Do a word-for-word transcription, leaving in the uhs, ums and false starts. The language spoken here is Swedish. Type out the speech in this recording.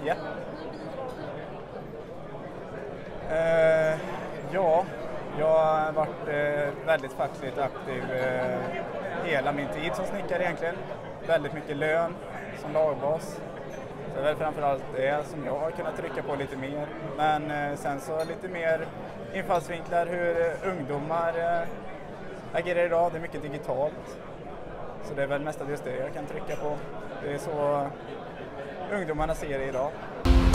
Ja. Eh, ja, jag har varit eh, väldigt fackligt aktiv eh, hela min tid som snickare egentligen. Väldigt mycket lön som lagbas. Så det är väl framförallt det som jag har kunnat trycka på lite mer. Men eh, sen så lite mer infallsvinklar hur eh, ungdomar eh, agerar idag. Det är mycket digitalt. Så det är väl mestadels det jag kan trycka på. Det är så ungdomarna ser det idag.